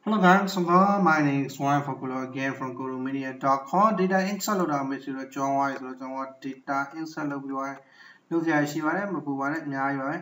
Hello guys, so my name is Swan Fakulo again from GuruMedia.com. Data insert load out message to John White, data insert load you are. Look at she was a Mubuan, Nya,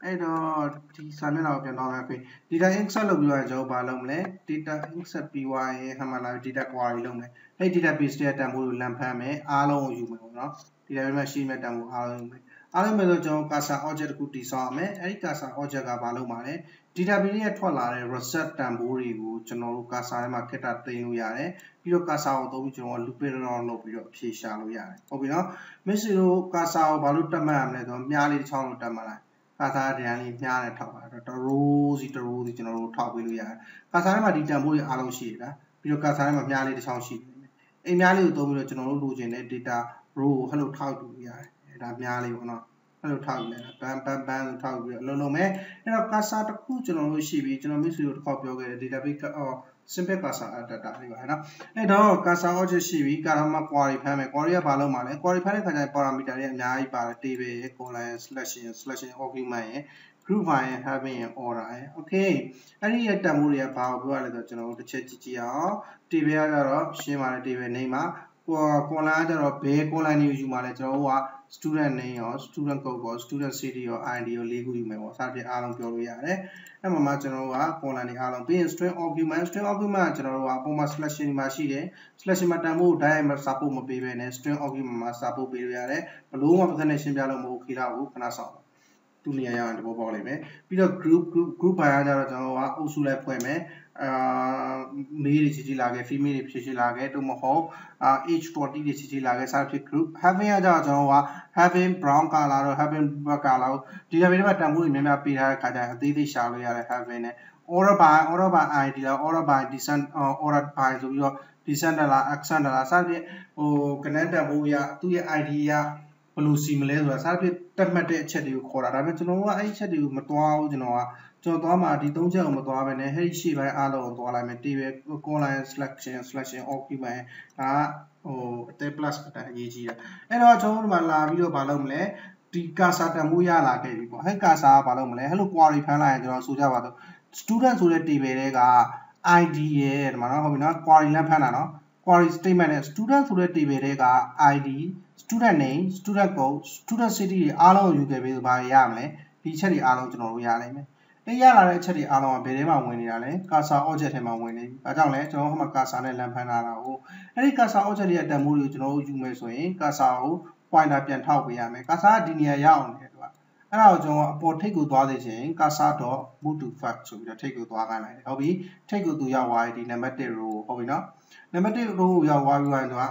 and the Samuel of your non data insert load you are Joe Balomle, data insert PY, Hamala, data quality lume. Hey, database data mulu lampame, alo you know, data machine metamu alume. Alamelo John Casa object good disarm, Ericasa object of Balomane. database ရဲ့ထွက်လာတဲ့ reset တန်ဖိုးတွေကိုကျွန်တော်တို့ cursor ထဲမှာခက်တာတင်လို့ရတယ်ပြီးတော့ cursor ကိုသုံးပြီးကျွန်တော် loop around လုပ်ပြီးတော့အဖြေရှာလို့ရတယ်ဟုတ်ပြီနော်မစ်စီတို့ cursor ကိုဘာလို့တက်မှတ်ရမလဲဆိုတော့မြားလေးတစ်ချောင်းလို့တက်မှတ်လိုက် cursor တန်းလေးမြားနဲ့ထောက်ပါတော့ row စီကျွန်တော်တို့ထောက်ပေးလို့ရတယ် cursor ထဲမှာဒီတန်ဖိုးတွေအားလုံးရှိရတာပြီးတော့ cursor ထဲမှာမြားလေးတစ်ချောင်းရှိတယ်အဲ့မြားလေးကိုသုံးပြီးတော့ကျွန်တော်တို့လိုချင်တဲ့ data row ကိုဟဲ့လို့ထောက်လို့ရတယ်အဲ့ဒါမြားလေးပေါ့နော်အဲ့လိုထောက်လဲဘန်လို့ထောက်ပြီးတော့လုံးမယ်အဲ့တော့ cursor တစ်ခုကျွန်တော်တို့ရှိပြီးကျွန်တော်မိတ်ဆွေတို့တစ်ခေါက်ပြောခဲ့တဲ့ database simple cursor data လေးပါနော်အဲ့တော့ cursor object ရှိပြီး cursor မှာ query ဖမ်းမယ် query ကဘာလုပ်မှာလဲ query ဖမ်းတဲ့ခါကျရင် parameter တွေအများကြီးပါတယ် table ရယ် column ရယ် selection argument ရယ် group file ရယ် having ရယ် order ရယ် okay အဲ့ဒီရဲ့တန်ဖိုးတွေကဘာကိုပြောရလဲဆိုတော့ကျွန်တော်တို့တစ်ချက်ကြည့်အောင် table ကကြတော့ရှင်းပါတယ် table name မှာcolumn ကကြတော့ဘယ် column တွေယူမှာလဲကျွန်တော်တို့က student name ရော student code ရော student city ရော id ရော၄ခုယူမယ်ပေါ့စသဖြင့်အားလုံးပြောလို့ရတယ်အဲ့မှာမှကျွန်တော်တို့က column တွေအားလုံးပြီးရင် string argument ကကျွန်တော်တို့ကပုံမှန် selection မှာရှိတယ် selection မှာတန်ဖိုး diagram မှာ support မပေးဘဲနဲ့ string argument မှာ support ပေးလို့ရတယ်ဘလို့မှပတ်သက်နေရှင်းပြလို့မဟုတ်ခေလာကိုခဏဆောင်သူနေရာရအောင်တဘောပေါက်လိမ့်မယ်ပြီးတော့ group by ကကြတော့ကျွန်တော်တို့ကအုပ်စုလိုက်ဖွဲ့မယ်မေးတွေချီလာခဲ့ female တွေဖြည့်လာခဲ့တို့မဟုတ်age 40တွေချီလာခဲ့စသဖြင့် group having ကကြတော့ကျွန်တော်တို့က having brown color တော့ having black color ဒီလိုမျိုးမှာတန်ဖိုးတွေများများပေးထားတဲ့ခါကျရင်အသေးသေးရှာလို့ရတယ် having နဲ့ order by id လား order by descent order by ဆိုပြီးတော့ descent လား accent လားစသဖြင့်connect တန်ဖိုးရသူ့ရဲ့ id ရဘယ်လိုစီမလဲဆိုတာစသဖြင့်တက်မှတ်တဲ့အချက်တွေကိုခေါ်တာဒါပေမဲ့ကျွန်တော်တို့ကအဲ့ဒီအချက်တွေကိုမတွားဘူးကျွန်တော်သွားမှာဒီ၃ချက်ကိုမတွားဘဲနဲ့ဟဲ့ရှေ့ပိုင်းအားလုံးကိုတွားလိုက်မယ် table column selection argument ဒါအသေး plus အတိုင်းအရေးကြီးတာအဲ့တော့ကျွန်တော်တို့ဒီမှာလာပြီးတော့မလုပ်မလဲဒီ cursor တန်ဖိုးရလာခဲ့ပြီပေါ့ဟဲ့ cursor ကမလုပ်မလဲဟဲ့လို့ query ဖမ်းလိုက်ရင်ကျွန်တော်ဆိုကြပါတော့ student ဆိုတဲ့ table တွေက id ရဲ့ဒီမှာနော်ဟုတ်ပြီနော် query လမ်းဖမ်းတာနော် query statement နဲ့ student ဆိုတဲ့ table တွေက id student name student code student city တွေအားလုံးကိုယူခဲ့ပြီးတော့ဘာရမလဲဒီချက်တွေအားလုံးကျွန်တော်တို့ရနိုင်မယ်အဲ့ရလာတဲ့အချက်တွေအားလုံးကဘယ်ထဲမှာဝင်နေတာလဲ cursor object ထဲမှာဝင်နေပြီ။ဒါကြောင့်လဲကျွန်တော်ဟိုမှာ cursor နဲ့လမ်းဖမ်းထားတာကိုအဲ့ဒီ cursor object ရဲ့တန်ဖိုးတွေကိုကျွန်တော်တို့ယူမယ်ဆိုရင် cursor ကို pointer ပြန်ထောက်ပေးရမယ်။ cursor ကဒီနေရာရအောင်နေတယ်သူက။အဲ့ဒါကိုကျွန်တော်အပေါ်ထိပ်ကိုသွားစေချင် cursor.move to fact ဆိုပြီးတော့ထိပ်ကိုသွားခိုင်းလိုက်တယ်။ဟုတ်ပြီ။ထိပ်ကိုသူရောက်သွားပြီဒီ number 1 row ဟုတ်ပြီနော်။ number 1 row ကိုရောက်သွားပြီးတော့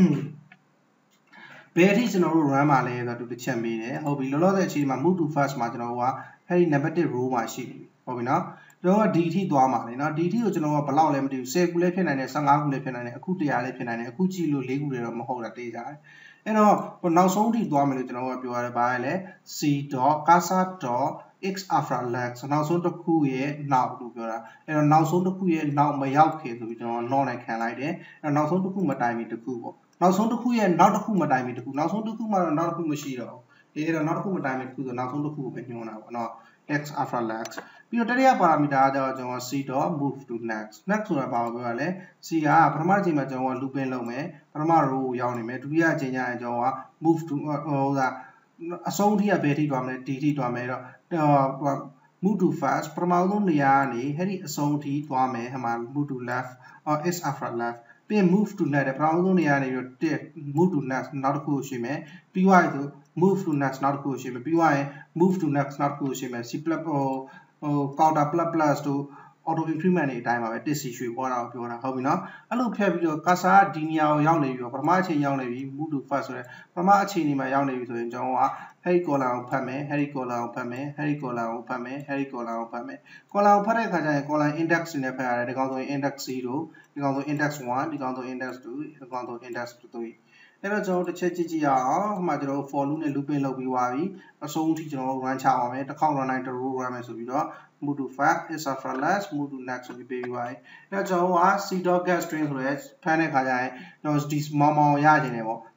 ဘယ်အထိကျွန်တော်တို့ run မှာလဲဆိုတော့သူတစ်ချက်မေးတယ်ဟုတ်ပြီလောလောဆယ်အချိန်မှာ move to first မှာကျွန်တော်တို့ကအဲ့ဒီ number 1 row မှာရှိနေပြီဟုတ်ပြီနော်ကျွန်တော်ကဒီအထိသွားမှာလေနော်ဒီအထိကိုကျွန်တော်ကဘယ်လောက်လဲမသိဘူး10ခုလည်းဖြစ်နိုင်တယ်15ခုလည်းဖြစ်နိုင်တယ်အခု100လည်းဖြစ်နိုင်တယ်အခုကြည့်လို့4ခုလည်းတော့မဟုတ်တာတေးကြတယ်အဲ့တော့နောက်ဆုံးအထိသွားမယ်လို့ကျွန်တော်ကပြောရတယ်ဘာလဲ c.cursor.x after lag နောက်ဆုံးတစ်ခုရဲ့နောက်လို့ပြောတာအဲ့တော့နောက်ဆုံးတစ်ခုရဲ့နောက်မရောက်ခင်ဆိုပြီးကျွန်တော် not နဲ့ခံလိုက်တယ်အဲ့တော့နောက်ဆုံးတစ်ခုမတိုင်မီတစ်ခုပေါ့နောက်ဆုံးတစ်ခုရဲ့နောက်တစ်ခုမတိုင်မီတစ်ခုနောက်ဆုံးတစ်ခုမှတော့နောက်တစ်ခုမရှိတော့ဘူးအဲ့တော့နောက်တစ်ခုမတိုင်မီတစ်ခုဆိုနောက်ဆုံးတစ်ခုကိုပဲညွှန်းတာပေါ့နော် x after lag ပြီးတော့တတိယ parameter ကကျတော့ကျွန်တော် c.move to next ဆိုတာဘာကိုပြောရလဲ c ကပထမအချိန်မှာကျွန်တော်က looping လုပ်မယ်ပထမ row ကိုရောက်နေမယ်ဒုတိယအချိန်ကျရင်ကျွန်တော်က move to အဆုံးထိကဘယ်ထိသွားမလဲဒီထိသွားမယ်တော့ move to first ပထမဆုံးနေရာကနေအဲ့ဒီအဆုံးထိသွားမယ်ဟိုမှာ move to left is after left ပြီးရင် move to next ပထမဆုံးနေရာနေပြီး move to next နောက်တစ်ခုရှိမယ်ပြီးသွားပြီဆို move to next နောက်တစ်ခုရှိမယ်ပြီးသွားရင် move to next နောက်တစ်ခုရှိမယ် c plus counter plus တို့ auto increment တွေအတိုင်းပါပဲတစ်စီရွှေပေါ်တာကိုပြောတာဟုတ်ပြီနော်အဲ့လိုဖြတ်ပြီးတော့ cursor ကဒီနေရာကိုရောက်နေပြီးတော့ပထမအချိန်ရောက်နေပြီ move to first ဆိုတဲ့ပထမအချိန်ဒီမှာရောက်နေပြီဆိုရင်ကျွန်တော်ကအဲ့ဒီ column ကိုဖတ်မယ်အဲ့ဒီ column ကိုဖတ်မယ်အဲ့ဒီ column ကိုဖတ်မယ်အဲ့ဒီ column ကိုဖတ်မယ် column ကိုဖတ်တဲ့အခါကျရင် column index တွေနဲ့ဖတ်ရတယ်ဒီကောင်ဆိုရင် index 0ဒီကောင်ဆို index 1ဒီကောင်ဆို index 2ဒီကောင်ဆို index 3အဲ့တော့ကျွန်တော်တစ်ချက်ကြည့်အောင်ဟိုမှာကျွန်တော် for loop နဲ့ looping လုပ်ပြီးသွားပြီအဆုံးအထိကျွန်တော် run ချအောင်မယ်တစ်ခေါက် run တိုင်းတစ် row run မယ်ဆိုပြီးတော့ move to fact is after last move to next ဆိုပြီးပေးပြီးသွားပြီအဲ့တော့ကျွန်တော်က c.get string ဆိုရဲဖမ်းတဲ့ခါကျရင်ကျွန်တော်ဒီမောင်ရခြင်းတယ်ပေါ့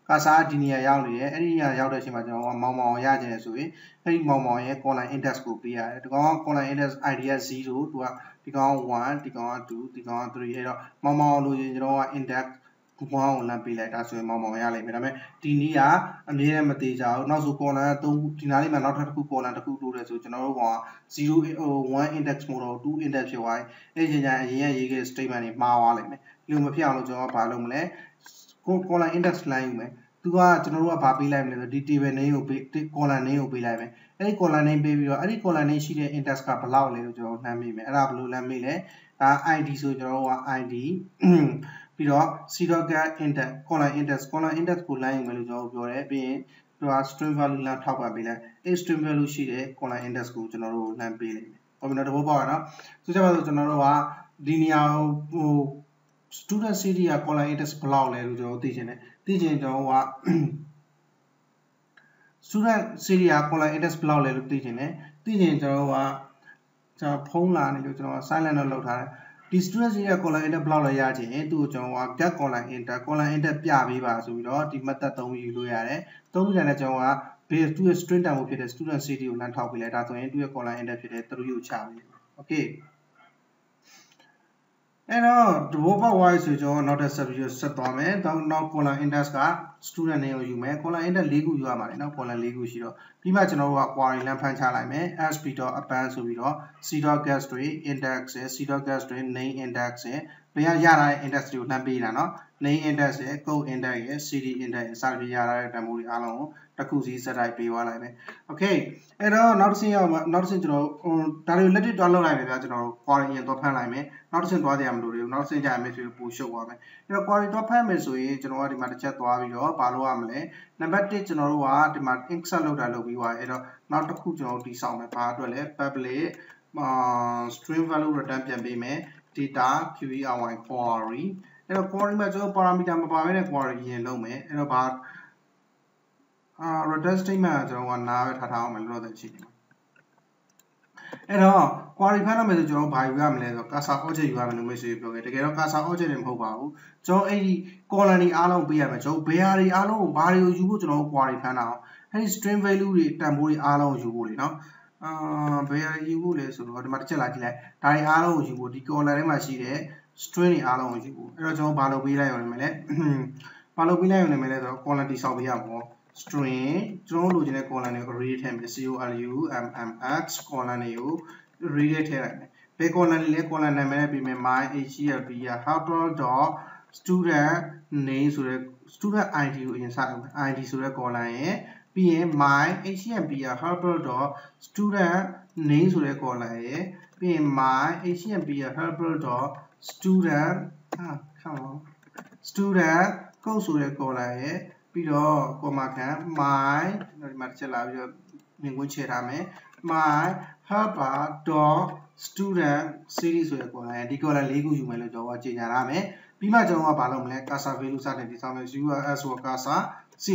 cursor ဒီနေရာရောက်နေတယ်အဲ့ဒီနေရာရောက်တဲ့အချိန်မှာကျွန်တော်ကမောင်မောင်ရခြင်းဆိုရင်အဲ့ဒီမောင်မောင်ရဲ့ column index ကိုပေးရတယ်ဒီကောင်က column index id က0သူကဒီကောင်က1ဒီကောင်က2ဒီကောင်က3အဲ့တော့မောင်မောင်လို့ကျွန်တော်က index 1ကိုလမ်းပေးလိုက်ဒါဆိုရင်မောင်မောင်ရလိမ့်မယ်ဒါပေမဲ့ဒီနည်းကအမြဲတမ်းမသေးကြဘူးနောက်ဆို column က3ဒီနားလေးမှာနောက်ထပ်တစ်ခု column တစ်ခုတိုးတယ်ဆိုကျွန်တော်တို့က1 index မို့တော့2 index ဖြစ်သွားပြီအဲ့ဒီချိန်ကျရင်အရင်ကရေးခဲ့ statement တွေမှားသွားလိမ့်မယ်ဒီလိုမဖြစ်အောင်လို့ကျွန်တော်ကဘာလုပ်မလဲ column index လိုင်းယူမယ်သူကကျွန်တော်တို့ကဘာပေးလိုက်မလဲဆိုဒီ table name ကိုပေး column name ကိုပေးလိုက်မယ်အဲ့ဒီ column name ပေးပြီးတော့အဲ့ဒီ column name ရှိတဲ့ index ကဘယ်လောက်လဲလို့ကျွန်တော်နှမ်းမိမယ်အဲ့ဒါဘယ်လိုနှမ်းမိလဲဒါ id ဆိုကျွန်တော်တို့က id ပြီးတော့ c.get index column index ကိုလိုင်းယူမယ်လို့ကျွန်တော်ပြောတယ်ပြီးရင်သူက string value လမ်းထောက်ပံ့ပေးလိုက်အဲ့ string value ရှိတဲ့ column index ကိုကျွန်တော်တို့နှမ်းပေးလိုက်မယ်ဟုတ်ပြီနော်တဘောပေါက်ရနော်ဆိုကြပါစို့ကျွန်တော်တို့ကဒီနေရာဟို student city က column index ဘယ်လောက်လဲလို့ကျွန်တော်သိချင်တယ်သိချင်ကျွန်တော်က student city က column index ဘယ်လောက်လဲလို့သိချင်တယ်သိချင်ကျွန်တော်ကကျွန်တော်ဖုန်းလာနေလို့ကျွန်တော် silent တော့လုပ်ထားတယ်ဒီ student city က column index ဘယ်လောက်လဲရချင်သူ့ကိုကျွန်တော်က get column index ပြပေးပါဆိုပြီးတော့ဒီ method သုံးပြီးယူလို့ရတယ်သုံးပြီးတယ်လည်းကျွန်တော်က base သူ့ရဲ့ string တန်ဖိုးဖြစ်တဲ့ student city ကိုလမ်းထောက်ပေးလိုက်ဒါဆိုရင်သူ့ရဲ့ column index ဖြစ်တဲ့3ကိုချပေးတယ် okay အဲ့တော့တဘောပေါက် y ဆိုကျွန်တော်နောက်တစ်ဆက်ပြီးဆက်သွားမယ်နောက် column index က student name ကိုယူမယ် column index 4ခုယူရမှာလေနော် column 4ခုရှိတော့ပြီးမှကျွန်တော်တို့က query လမ်းဖမ်းချလိုက်မယ် sp.append ဆိုပြီးတော့ c.get တွေ index ရယ် c.get တွေ name index ရယ်ဘယ်ရတဲ့ index တွေကိုနှမ်းပေးတာနော် name index ရယ် code index ရယ် cd index ရယ်စသဖြင့်ရတဲ့တန်ဖိုးတွေအားလုံးကိုတစ်ခုစီစက်တိုင်းပေးသွားလိုက်မယ် okay အဲ့တော့နောက်တစ်ဆင့်ရောက်မှာနောက်တစ်ဆင့်ကျွန်တော်ဒါတွေကိုလက်တွေ့တွားလုပ်လိုက်မယ်ဗျာကျွန်တော် query ရင်တော့ဖမ်းလိုက်မယ်နောက်တစ်ဆင့်တွားကြရမလို့တွေနောက်တစ်ဆင့်ကြာမယ်ဆိုရင်ပို့ရှုပ်သွားမယ်အဲ့တော့ query တော့ဖမ်းမယ်ဆိုရင်ကျွန်တော်ကဒီမှာတစ်ချက်သွားပြီးတော့ဘာလုပ်ရမလဲနံပါတ်1ကျွန်တော်တို့ကဒီမှာ insert လုပ်တာလုပ်ပြီးသွားအဲ့တော့နောက်တစ်ခုကျွန်တော်တို့တည်ဆောက်မယ်ဘာအတွက်လဲ public string value return ပြန်ပေးမယ် data query query အဲ့တော့ query မှာကျွန်တော် parameter မပါဘဲနဲ့ query ရင်လုပ်မယ်အဲ့တော့ဘာreturn statement ကကျွန်တော်ကနားပဲထားအောင်မယ်လို့တော့ရှိတယ်အဲ့တော့ query ဖမ်းရမယ်ဆိုကျွန်တော်ဘာယူရမလဲဆိုတော့ cursor object ယူရမယ်လို့မိတ်ဆွေပြောခဲ့တကယ်တော့ cursor object တွေမဟုတ်ပါဘူးကျွန်တော်အဲ့ဒီ column တွေအားလုံးပေးရမယ်ကျွန်တော်ဘယ်ဟာတွေအားလုံးကိုဘာတွေကိုယူဖို့ကျွန်တော် query ဖမ်းတာအောင်အဲ့ဒီ string value တွေတန်ဖိုးတွေအားလုံးကိုယူဖို့လေနော်ဘယ်ဟာယူဖို့လဲဆိုတော့ဒီမှာတစ်ချက်လာကြည့်လိုက်ဒါတွေအားလုံးကိုယူဖို့ဒီ column ထဲမှာရှိတဲ့ string တွေအားလုံးကိုယူဖို့အဲ့တော့ကျွန်တော်ဘာလုပ်ပေးလိုက်ရမလဲဘာလုပ်ပေးလိုက်ရမလဲဆိုတော့ column တိဆောက်ပေးရမှာပေါ့ string ကျွန်တော်လိုချင်တဲ့ column တွေကို array ထည့်မယ် columns column တွေကို array ထည့်လိုက်မယ်ဘယ် column တွေလဲ column နာမည်နဲ့ပြီးမယ် my help student name ဆိုတဲ့ student id ကိုအရင်စရမယ် id ဆိုတဲ့ column ရဲ့ပြီးရင် my helper.student name ဆိုတဲ့ column ရဲ့ပြီးရင် my helper.student student code ဆိုတဲ့ column ရဲ့ပြီးတော့ comma ခံ my ဒီမှာတစ်ချက်လာပြီးတော့မြင်ကွင်းချဲထားမယ် my helper.student series ဆိုတဲ့ column ရဲ့ဒီ column ၄ခုယူမယ်လို့ကျွန်တော်ကကြေညာရမယ်ပြီးမှကျွန်တော်ကဘာလုပ်မလဲ cursor value စတင်တည်ဆောက်မယ် URL ဆို cursor c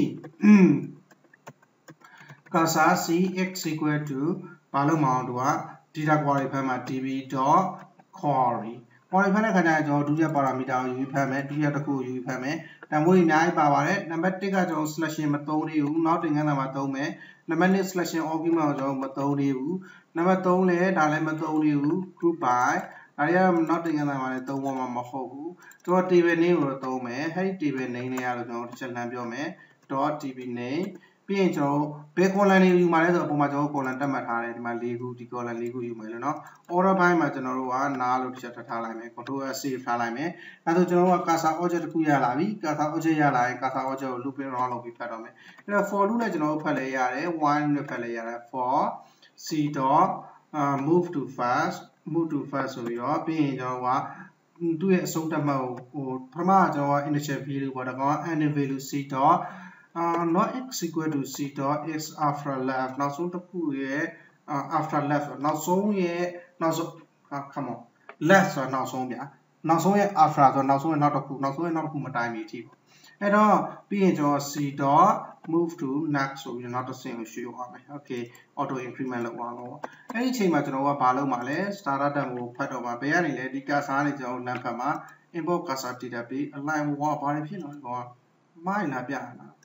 cursor c x equal to ဘာလို့မအောင်တို့က data query ဖမ်းမှာ db.query query ဖမ်းတဲ့ခါကျရင်ကျွန်တော်ဒုတိယ parameter ကိုယူပြီးဖမ်းမယ်ဒုတိယတစ်ခုကိုယူပြီးဖမ်းမယ်တန်ဖိုးတွေအများကြီးပါပါတယ်နံပါတ်1ကကျွန်တော် selection မသုံးသေးဘူးနောက်တင်ခန်းသာမှာသုံးမယ်နံပါတ်2 selection argument ကိုကျွန်တော်မသုံးသေးဘူးနံပါတ်3လည်းဒါလည်းမသုံးသေးဘူး group by ဒါတွေကနောက်တင်ခန်းသာမှာလည်းသုံးမှာမဟုတ်ဘူးကျွန်တော် table name ကိုတော့သုံးမယ်အဲ့ဒီ table name နဲ့ကတော့ကျွန်တော်တစ်ချက်လှမ်းပြောမယ် .tb name ပြီးရင်ကျွန်တော်ဘယ် column တွေယူမှာလဲဆိုတော့အပေါ်မှာကျွန်တော် column တက်မှတ်ထားတယ်ဒီမှာ၄ခုဒီ column ၄ခုယူမယ်လို့เนาะ order ဘိုင်းမှာကျွန်တော်တို့ကနားလို့တစ်ချက်ထားလိုက်မယ် control s save ထားလိုက်မယ်အဲဆိုကျွန်တော်တို့က cursor object တစ်ခုရလာပြီ cursor object ရလာရင် cursor object ကို looping around လုပ်ပြီးဖတ်တော့မယ်အဲ့တော့ for loop နဲ့ကျွန်တော်တို့ဖတ်လဲရတယ် while နဲ့ဖတ်လဲရတယ် for c. move to first ဆိုပြီးတော့ပြီးရင်ကျွန်တော်ကသူ့ရဲ့အဆုံးတက်မှတ်ကိုပထမကကျွန်တော်က initial value ပေါ့ဒါကောင်က ending value c. not x equal to c. x after left နောက်ဆုံးတစ်ခုရဲ့ after left နောက်ဆုံးရဲ့နောက်ဆုံး come on left ဆိုတော့နောက်ဆုံးဗျာနောက်ဆုံးရဲ့ after ဆိုတော့နောက်ဆုံးရဲ့နောက်တစ်ခုနောက်ဆုံးရဲ့နောက်တစ်ခုမတိုင်မီအထိပေါ့အဲ့တော့ပြီးရင်ကျွန်တော် c. move to next ဆိုပြီးနောက်တစ်ဆင့်ကိုရွှေ့သွားမယ် okay auto increment လုပ်သွားတော့အဲ့ဒီအချိန်မှာကျွန်တော်ကဘာလုပ်မှာလဲ starter demo ကိုဖတ်တော့မှာဘယ်ကနေလဲဒီ cursor ကနေကျွန်တော်လမ်းဖတ်မှာ import cursor database align ဘာတွေဖြစ်လို့လဲကောမိုင်းလာပြရလား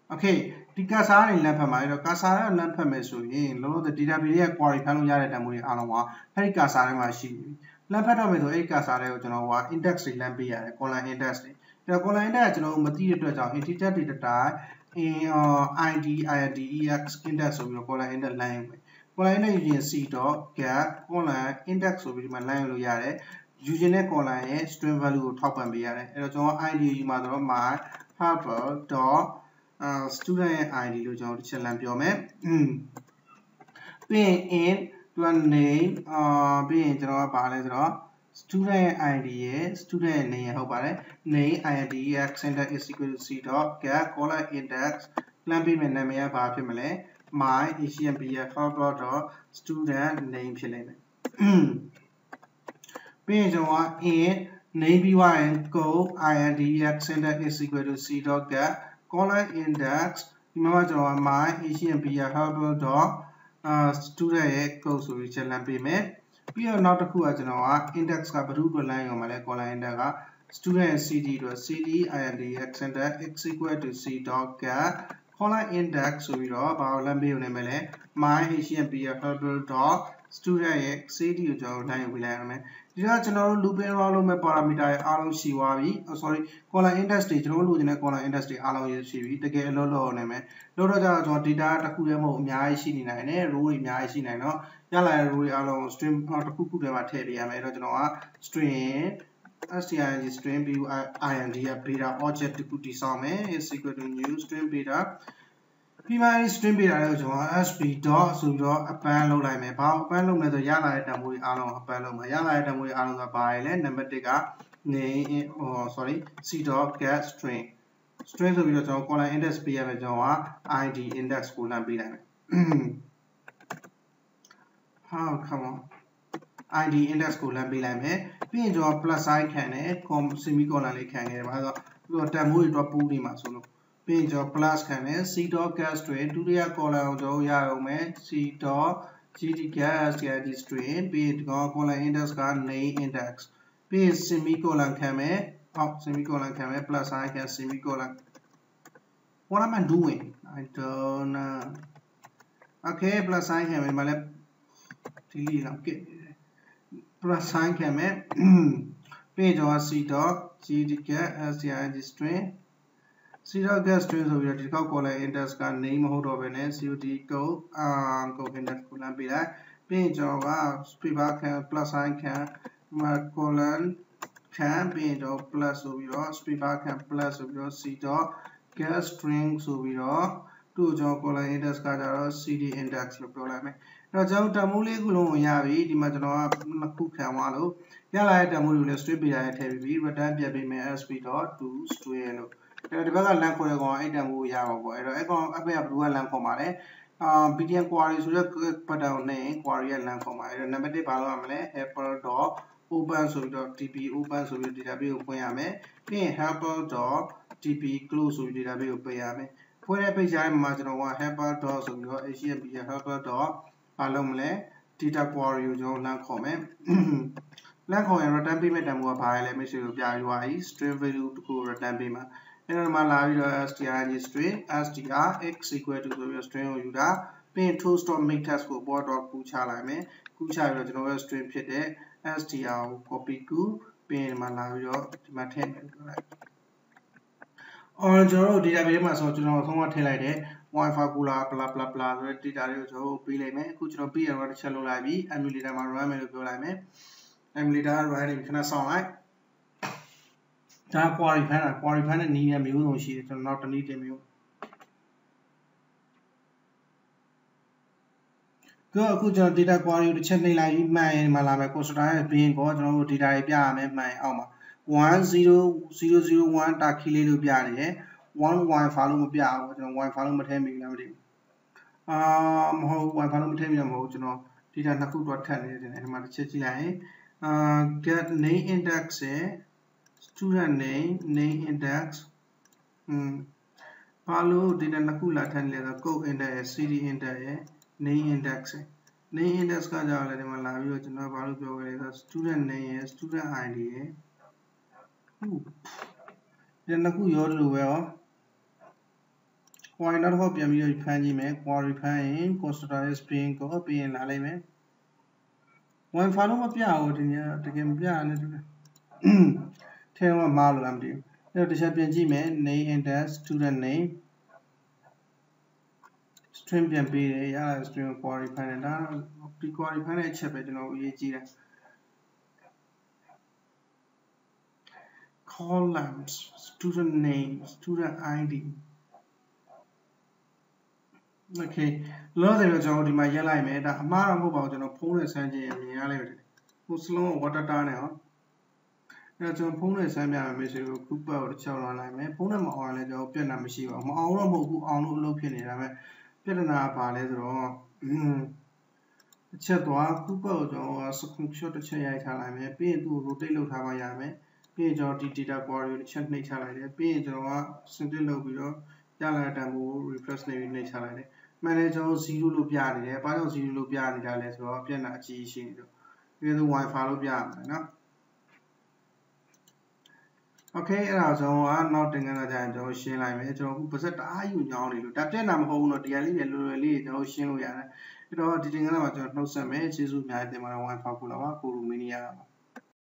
Okay ဒီ cursor ကနေလမ်းဖတ်မှာအဲ့တော့ cursor နဲ့လမ်းဖတ်မယ်ဆိုရင်လုံးလုံး database ရဲ့ query ဖတ်လို့ရတဲ့တန်ဖိုးတွေအားလုံးကအဲ့ဒီ cursor ထဲမှာရှိနေပြီလမ်းဖတ်တော့မယ်ဆိုအဲ့ဒီ cursor တွေကိုကျွန်တော်က index တွေလမ်းပေးရတယ် column index တွေအဲ့တော့ column index ကကျွန်တော်တို့မသိတဲ့အတွက်ကြောင့် integer data type id IDEX index ဆိုပြီးတော့ column index လမ်းယူမယ် column index ယူရင် c.get column index ဆိုပြီးဒီမှာလမ်းယူလို့ရတယ်ယူခြင်းတဲ့ column ရဲ့ string value ကိုထောက်ပံ့ပေးရတယ်အဲ့တော့ကျွန်တော် id ယူမှာဆိုတော့ my helper student ရဲ့ id လို့ကျွန်တော်တစ်ချက်လမ်းပြောမယ်ပြီးရင် in သူက name ပြီးရင်ကျွန်တော်ကဘာလဲဆိုတော့ student ရဲ့ id ရဲ့ student ရဲ့ name ဟုတ်ပါတယ် name IDEX index is equal to c.get column index လမ်းပေးမယ်နာမည်ကဘာဖြစ်မလဲ my Asian beer helper.student name ဖြစ်လိမ့်မယ်ပြီးရင်ကျွန်တော်က in name ပြီးွားရင် go IDEX index is equal to c.get column index ဒီမှာကျွန်တော်က my Asian beer helper.student ရဲ့ code ဆိုပြီးချက်လမ်းပေးမယ်ပြီးတော့နောက်တစ်ခုကကျွန်တော်က index ကဘယ်သူ့အတွက်လမ်းရောမှာလဲ column index က student cd အတွက် cd IDEX index is equal to c.get column index ဆိုပြီးတော့ဘာကိုလမ်းပေးရုံနဲ့မယ်လဲ my Asian beer helper.student ရဲ့ cd ကိုကျွန်တော်လမ်းယူပေးလိုက်ရမယ်ဒီကကျွန်တော်တို့ looping around လုပ်မဲ့ parameter တွေအားလုံးရှိသွားပြီ sorry column index တွေကျွန်တော်တို့လိုချင်တဲ့ column index တွေအားလုံးရရှိပြီတကယ်အလုပ်လုပ်အောင်နေမယ်လုပ်တော့ကြတော့ကျွန်တော် data တစ်ခုတည်းမဟုတ်အများကြီးရှိနေနိုင်တယ် row တွေအများကြီးရှိနိုင်တော့ရလာတဲ့ row တွေအားလုံး string တစ်ခုခုထဲမှာထည့်ပေးရမယ်အဲ့တော့ကျွန်တော်က string string string ind က beta object တစ်ခုတည်ဆောက်မယ် is equal to new string beta ပြီးမှ string beta တွေကိုကျွန်တော် sp dot ဆိုပြီးတော့ append လုပ်လိုက်မယ်ဘာလို့ append လုပ်မလဲဆိုရလာတဲ့တန်ဖိုးတွေအားလုံး append လုပ်မှာရလာတဲ့တန်ဖိုးတွေအားလုံးကဘာလဲ number 1က name sorry c.get string ဆိုပြီးတော့ကျွန်တော် column index ပေးရမယ်ကျွန်တော်က id index ကိုလမ်းပေးလိုက်မယ်come on id index ကိုလမ်းပေးလိုက်မယ်ပြီးရင်ကျွန်တော် plus sign ခံတယ် semicolon လေးခံခဲ့တယ်ဘာလို့ဆိုတော့တန်ဖိုးတွေတော့ပူးနေမှာဆိုလို့ပြီးရင်ကျွန်တော် plus ခံတယ် c.get string ဒုတိယ column ကိုကျွန်တော်ရအောင်မယ် c.get string ပြီးရင်ဒီကောင် column index က name index ပြီးရင် semicolon ခံမယ်semicolon ခံမယ် plus sign ခံ semicolon what am I doing I don't know okay plus sign ခံမယ်မလဲ delete လောက်get plus sign ခံမယ်ပြီးရင်ကျွန်တော် c.get string c.get string ဆိုပြီးတော့ဒီကောက် column index က name မဟုတ်တော့ဘဲနဲ့ cod go index ကိုလမ်းပေးလိုက်ပြီးရင်ကျွန်တော်က spacebar ခံ plus sign ခံ colon ခံပြီးရင်တော့ plus ဆိုပြီးတော့ spacebar ခံ plus ဆိုပြီးတော့ c.get string ဆိုပြီးတော့သူ့ကျွန်တော် column index ကကြတော့ cd index လို့ပြောလိုက်မယ်အဲ့တော့ကျွန်တော်တန်ဖိုးလေးခုလုံးကိုရပြီဒီမှာကျွန်တော်ကနှစ်ခုခံသွားလို့ရလာတဲ့တန်ဖိုးတွေကိုလည်း string beta နဲ့ထည့်ပြီး return ပြပေးမယ် sp.toString လို့အဲ့တော့ဒီဘက်ကလမ်းခေါ်တဲ့ကောင်အဲ့တန်ဖိုးကိုရမှာပေါ့အဲ့တော့အဲ့ကောင်အဖေကဘယ်သူကလမ်းခေါ်မှာလဲbtn query ဆိုတဲ့ button ကိုနှိပ်ရင် query ရဲ့လမ်းခေါ်မှာအဲ့တော့ number 1ဘာလုပ်ရမလဲ helper.open ဆိုပြီးတော့ db open ဆိုပြီး database ကိုဖွင့်ရမယ်ပြီးရင် helper.db close ဆိုပြီး database ကိုပိတ်ရမယ်ဖွင့်တဲ့ page ထဲမှာကျွန်တော်က helper. ဆိုပြီးတော့ http helper. ဘာလုပ်မလဲ data query ကိုကျွန်တော်လမ်းခေါ်မယ်လမ်းခေါ်ရင် return ပေးမဲ့တန်ဖိုးကဘာလဲမိတ်ဆွေတို့ပြပြီးသွားပြီ string value တခု return ပေးမှာအဲ့တော့ဒီမှာလာပြီးတော့ string str x equal to ဆိုပြီးတော့ string ကိုယူတာပြီးရင် toast.make test ကို board. ကူးချလိုက်မယ်ကူးချပြီးတော့ကျွန်တော်ရဲ့ string ဖြစ်တဲ့ str ကို copy ကူးပြီးရင်ဒီမှာလာပြီးတော့ဒီမှာထည့်မယ်ပြောလိုက်ကျွန်တော်တို့ database မှာဆိုကျွန်တော်ဆုံးမထည့်လိုက်တဲ့ Wi-Fi cooler bla bla bla ဆိုတဲ့ data တွေကိုကျွန်တော်ပေးလိုက်မယ်အခုကျွန်တော်ပြီးရတော့တစ်ချက်လုပ်လိုက်ပြီ emulator မှာ run မယ်လို့ပြောလိုက်မယ် emulator run နေပြီခဏစောင့်လိုက်ဒါ query ဖမ်းတဲ့နည်းနဲ့မျိုးစုံရှိတယ်ကျွန်တော်နောက်တစ်နည်းတင်မျိုးအခုကျွန်တော် data query ကိုတစ်ချက်နှိပ်လိုက်ပြီးမှန်ရင်မှလာမယ် constructor ရဲ့ bin ကိုကျွန်တော်တို့ data တွေပြရမယ်မှန်ရင်အောက်မှာ10001တာခီလေးလို့ပြနေတယ်1 Wi-Fi လို့မပြဘူးကျွန်တော် Wi-Fi လို့မထည့်မိဘူးလားမသိဘူးမဟုတ် Wi-Fi လို့မထည့်မိတာမဟုတ်ကျွန်တော် data နှစ်ခုတော့ထပ်နေတယ်ဒီမှာတစ်ချက်ကြည့်လိုက်ရင် get name index ရဲ့ student name index ဘာလို့ data နှစ်ခုလာထပ်နေလဲဆိုတော့ code index ရဲ့ cd index ရဲ့ name index ရဲ့ name index ကကြောက်လဲဒီမှာလာပြီးတော့ကျွန်တော်ဘာလို့ပြောခဲ့လဲဆိုတော့ student name ရဲ့ student id ရဲ့ဒီနှစ်ခုရောလို့ပဲရော query နောက်တစ်ခေါက်ပြန်ပြီးတော့ဖမ်းကြည့်မယ် query ဖမ်းရင် constructor spring ကိုပြီးရင်လာလိုက်မယ် Wi-Fi လို့မပြဘူးဒီနေ့တကယ်မပြရနဲ့တူတယ်ထဲတော့မားလို့လားမသိဘူးအဲ့တော့တစ်ချက်ပြန်ကြည့်မယ် name index student name string ပြန်ပေးတယ်ရတာ string ကို query ဖမ်းတယ်ဒါဒီ query ဖမ်းတဲ့အချက်ပဲကျွန်တော်အရေးကြီးတယ် columns student name student id okay လောဆယ်တော့ကျွန်တော်ဒီမှာရက်လိုက်မယ်ဒါအမှားတော့မဟုတ်ပါဘူးကျွန်တော်ဖုန်းနဲ့ဆန်းကြည့်ရင်မြင်ရလိမ့်မယ်ဟို slow water တားနေဟောအဲ့တော့ကျွန်တော်ဖုန်းနဲ့ဆန်းပြမယ်ဆိုတော့ group ကိုတစ်ချောင်းလာလိုက်မယ်ဖုန်းနဲ့မအောင်လည်းကျွန်တော်ပြဿနာမရှိပါဘူးမအောင်တော့မဟုတ်ဘူးအောင်လို့အလုပ်ဖြစ်နေတာပဲပြဿနာကဘာလဲဆိုတော့အချက်သွား group ကိုကျွန်တော် screenshot တစ်ချက်ရိုက်ထားလိုက်မယ်ပြီးရင်သူ့ကို rotate လုပ်ထားမှရမယ်ပြီးရင်ကျွန်တော်ဒီ data query ကိုတစ်ချက်နှိပ်ချလိုက်တယ်ပြီးရင်ကျွန်တော်က syntax လုပ်ပြီးတော့ရလာတဲ့တန်ဖိုးကို refresh နေပြီးနှိပ်ချလိုက်တယ်မှန်တယ်ကျွန်တော်0လို့ပြနေတယ်ဘာကြောင့်0လို့ပြနေတာလဲဆိုတော့ပြဿနာအကြီးရှိနေတော့ဒီလို Wi-Fi လို့ပြရမယ်နော် Okay အဲ့ဒါကျွန်တော်ကနောက်တင်ကန်းလာကြရင်ကျွန်တော်ရှင်းလိုက်မယ်ကျွန်တော်အခုပါစက်တအားယူညောင်းနေလို့ဒါပြက်နာမဟုတ်ဘူးတော့ဒီဟာလေးတွေလွယ်လွယ်လေးကျွန်တော်ရှင်းလို့ရတယ်အဲ့တော့ဒီတင်ကန်းလာမှာကျွန်တော်နှုတ်ဆက်မယ်ကျေးဇူးအများကြီးတင်ပါတယ် Wi-Fi ကိုလာပါကိုရူမီနီယာ